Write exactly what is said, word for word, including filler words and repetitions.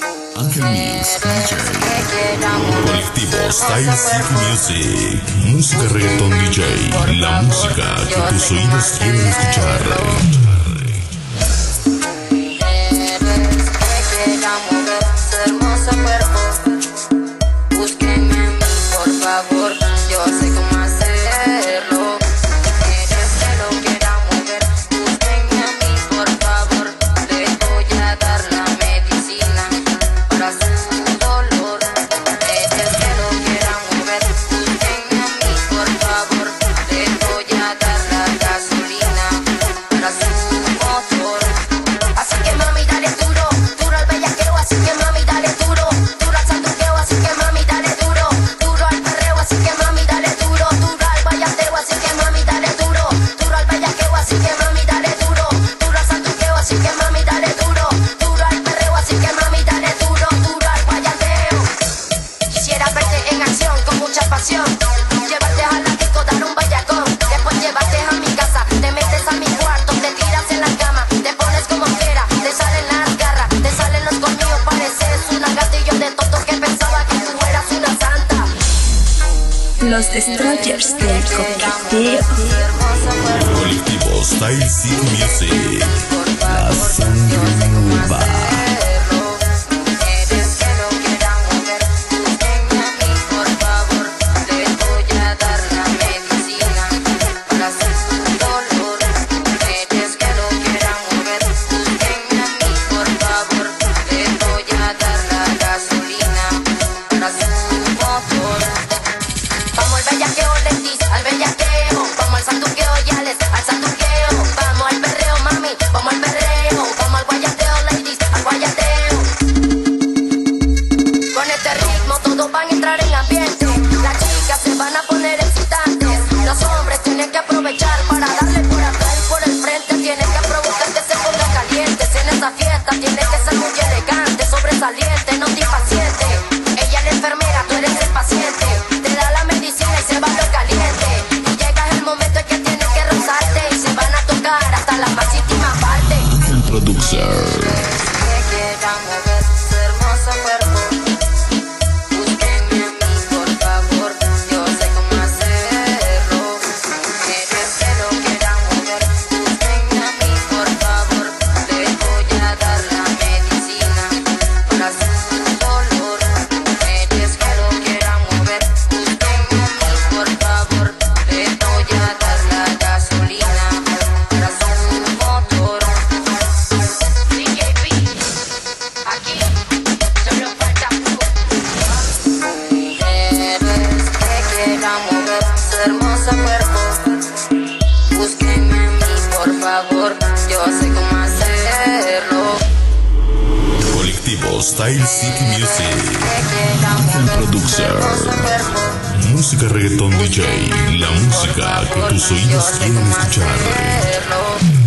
Ángel Mix, D J. Colectivo Style City Music. Música reggaeton D J. La música que tus oídos quieren escuchar. Hermoso cuerpo, búsquenme a mí, por favor. Yo sé cómo hacerlo. Quieres que lo quiera mover, búsquenme a mí, por favor. Le voy a dar la medicina para su dolor. Quieres que lo quiera mover, búsquenme a mí, por favor. Le voy a dar la gasolina para su motor. Así que mami, dale duro, duro al bellaqueo, así que mami, dale duro, duro al sanduqueo, así que mami, dale duro, duro al perreo, así que mami, dale duro, duro al bayateo, así que mami, dale duro, duro al bellaqueo, así que mami, dale duro, duro al sanduqueo, así que mami, dale duro, duro al perreo, así que mami, dale duro, duro al bayateo. Quisiera verte en acción con mucha pasión, llevarte a la disco, dar un bayacón, después llevarte a mi casa, te metes a mi cuarto, te tiras en la cama, te pones como quiera, te salen las garras, te salen los colmillos, pareces una gatillo de tonto que pensaba que tú eras una santa. Los Destroyers del coqueteo. Colectivo Style City Music. La sangre nueva. Quieres que lo quiera mover, búsquenme a mí, por favor. Le voy a dar la medicina para su dolor. Quieres que lo quiera mover, búsquenme a mí, por favor. Le voy a dar la gasolina para su motor. Vamos al bellaqueo, ladies, al bellaqueo. Vamos al sanduqueo, yales, al sanduqueo. Vamos al perreo, mami, vamos al perreo. Vamos al guayateo, ladies, al guayateo. Con este ritmo todos van a entrar en ambiente. Las chicas se van a poner excitantes. Los hombres tienen que aprovechar para darle por atrás y por el frente. Tienen que provocar que se ponga calientes. En esta fiesta tienes que ser muy elegante, sobresaliente, no te impaciente. Ella es la enfermera, tú eres el paciente. Te da la medicina y se va lo caliente. Y llega el momento en que tienes que rozarte y se van a tocar hasta la más íntima parte. El producer. Que quieran mover su hermoso cuerpo, búsquenme a mí, por favor. Yo sé cómo hacerlo. Quieres que lo quieran mover, búsquenme a mí, por favor. Le voy a dar la medicina para su dolor. Quieres que lo quieran mover, búsquenme a mí, por favor. Le voy a dar la gasolina para su motor. D J B, aquí solo falta tú. Quieres que quiera mover su hermoso cuerpo, búsquenme a mí, por favor. Yo sé cómo hacerlo. Colectivo Style City Music. Que quiera El mover su producer. hermoso cuerpo, Música reggaeton D J. La música que tus yo oídos sé quieren cómo escuchar. hacerlo.